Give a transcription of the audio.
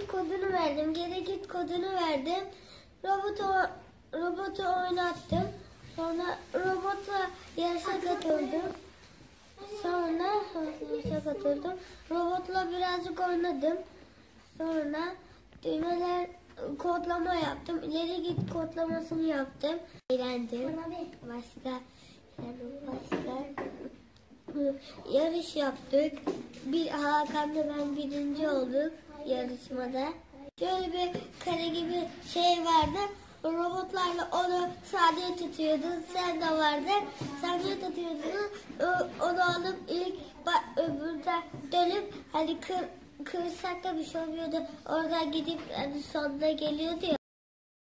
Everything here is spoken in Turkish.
kodunu verdim. Geri git kodunu verdim. Robotu oynattım. Sonra robotla yarışa katıldım. Robotla birazcık oynadım. Sonra düğmeler kodlama yaptım. İleri git kodlamasını yaptım. Eğlendim. Başka yarış yaptık. Hakan'la ben birinci olduk yarışmada. Şöyle bir kare gibi şey vardı. Robotlarla onu saniye tutuyordun. Sen de vardı. Saniye tutuyordun. Onu alıp ilk öbürden dönüp hani kırsak da bir şey olmuyordu. Oradan gidip hani sonuna geliyordu ya.